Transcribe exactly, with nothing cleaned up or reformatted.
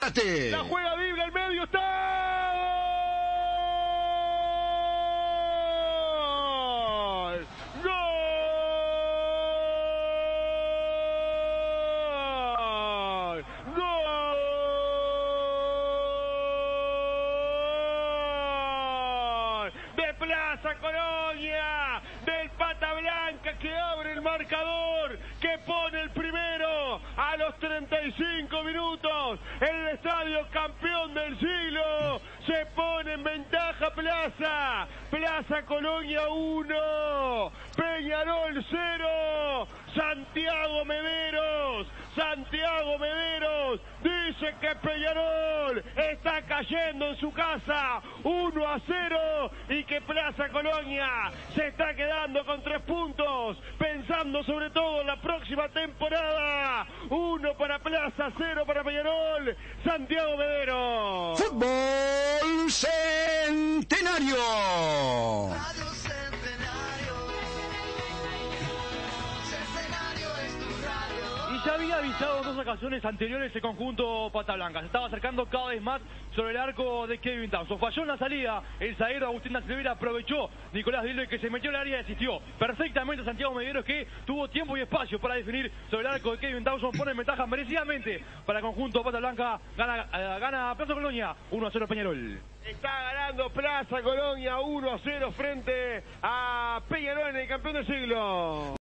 La juega Biblia, el medio está. ¡Gol! ¡Gol! ¡Gol! De Plaza Colonia, del Pata Blanca, que abre el marcador, que pone el primero a los treinta y cinco minutos. El estadio campeón del siglo se pone en ventaja Plaza. Plaza Colonia uno, Peñarol cero. Santiago Mederos, Santiago Mederos dice que Peñarol está cayendo en su casa uno a cero y que Plaza Colonia se está quedando con tres puntos, pensando sobre todo en la próxima temporada. Uno para Plaza, cero para Peñarol. Santiago Mederos. Fútbol Centenario. Radio Centenario. Centenario es tu radio. Y ya había avisado en dos ocasiones anteriores el conjunto Pata Blanca. Se estaba acercando cada vez más sobre el arco de Kevin Townsend. Falló en la salida el zaguero Agustín da Silveira, aprovechó Nicolás Dilbe, que se metió en el área y asistió perfectamente a Santiago Mederos, que tuvo tiempo y espacio para definir sobre el arco de Kevin Townsend. Pone en ventaja merecidamente para el conjunto Pata Blanca. Gana, eh, gana Plaza Colonia uno a cero Peñarol. Está ganando Plaza Colonia uno a cero frente a Peñarol en el campeón del siglo.